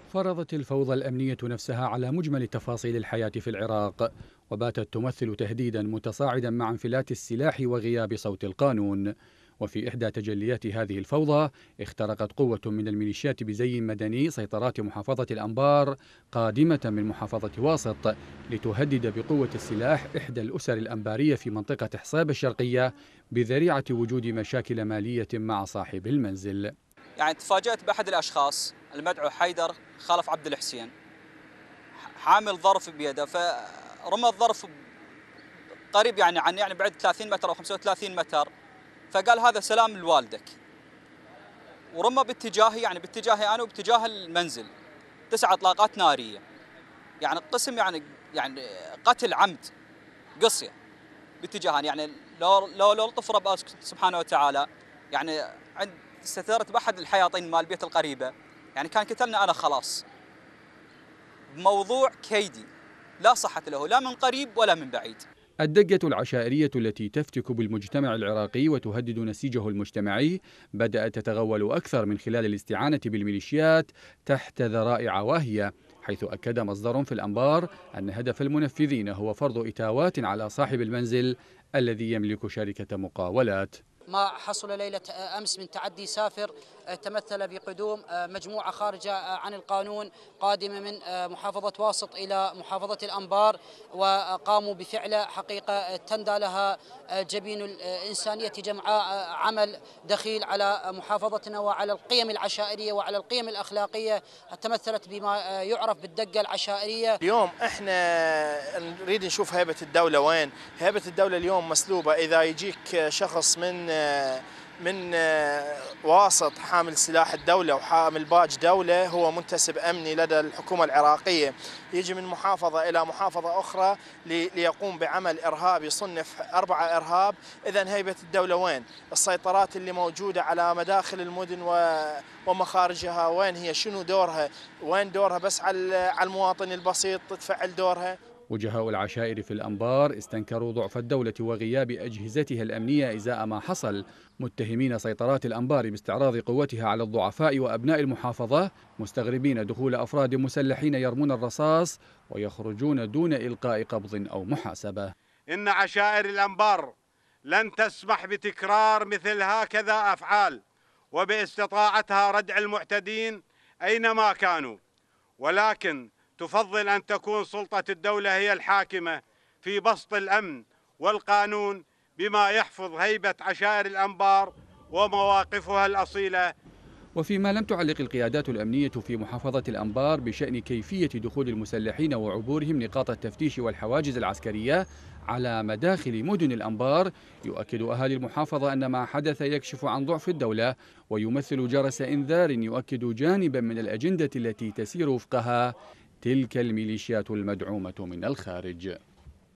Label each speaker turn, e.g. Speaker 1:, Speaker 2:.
Speaker 1: فرضت الفوضى الأمنية نفسها على مجمل تفاصيل الحياة في العراق، وباتت تمثل تهديدا متصاعدا مع انفلات السلاح وغياب صوت القانون. وفي إحدى تجليات هذه الفوضى اخترقت قوة من الميليشيات بزي مدني سيطرات محافظة الأنبار قادمة من محافظة واسط، لتهدد بقوة السلاح إحدى الأسر الأنبارية في منطقة حصيب الشرقية بذريعة وجود مشاكل مالية مع صاحب المنزل.
Speaker 2: يعني تفاجأت بأحد الأشخاص المدعو حيدر خلف عبد الحسين حامل ظرف بيده، فرمى الظرف قريب يعني بعد 30 متر أو 35 متر، فقال هذا سلام لوالدك، ورمى باتجاهي، يعني باتجاهي أنا وباتجاه المنزل 9 إطلاقات نارية. يعني قسم يعني قتل عمد، قصية باتجاهان. يعني لو لطف رب سبحانه وتعالى، يعني عند استثارت بأحد الحياطين مال البيت القريبة، يعني كان قتلنا أنا خلاص. موضوع كيدي لا صحة له لا من قريب ولا من بعيد.
Speaker 1: الدقة العشائرية التي تفتك بالمجتمع العراقي وتهدد نسيجه المجتمعي بدأت تتغول أكثر من خلال الاستعانة بالميليشيات تحت ذرائع واهية، حيث أكد مصدر في الأنبار أن هدف المنفذين هو فرض إتاوات على صاحب المنزل الذي يملك شركة مقاولات.
Speaker 3: ما حصل ليلة أمس من تعدي سافر تمثل بقدوم مجموعة خارجة عن القانون قادمة من محافظة واسط إلى محافظة الأنبار، وقاموا بفعل حقيقة تندى لها جبين الإنسانية جمعاء، عمل دخيل على محافظتنا وعلى القيم العشائرية وعلى القيم الأخلاقية، تمثلت بما يعرف بالدقة العشائرية.
Speaker 4: اليوم احنا نريد نشوف هيبة الدولة وين؟ هيبة الدولة اليوم مسلوبة. إذا يجيك شخص من واسط حامل سلاح الدولة وحامل باج دولة، هو منتسب أمني لدى الحكومة العراقية، يجي من محافظة إلى محافظة أخرى ليقوم بعمل إرهاب يصنف 4 إرهاب، إذن هيبة الدولة وين؟ السيطرات اللي موجودة على مداخل المدن ومخارجها وين هي؟ شنو دورها؟ وين دورها بس على المواطن البسيط تفعل دورها؟
Speaker 1: وجهاء العشائر في الأنبار استنكروا ضعف الدولة وغياب أجهزتها الأمنية إزاء ما حصل، متهمين سيطرات الأنبار باستعراض قوتها على الضعفاء وأبناء المحافظة، مستغربين دخول أفراد مسلحين يرمون الرصاص ويخرجون دون إلقاء قبض أو محاسبة.
Speaker 5: إن عشائر الأنبار لن تسمح بتكرار مثل هكذا أفعال، وباستطاعتها ردع المعتدين أينما كانوا، ولكن تفضل أن تكون سلطة الدولة هي الحاكمة في بسط الأمن والقانون بما يحفظ هيبة عشائر الأنبار ومواقفها الأصيلة.
Speaker 1: وفيما لم تعلق القيادات الأمنية في محافظة الأنبار بشأن كيفية دخول المسلحين وعبورهم نقاط التفتيش والحواجز العسكرية على مداخل مدن الأنبار، يؤكد أهالي المحافظة أن ما حدث يكشف عن ضعف الدولة ويمثل جرس إنذار يؤكد جانبا من الأجندة التي تسير وفقها تلك الميليشيات المدعومة من الخارج.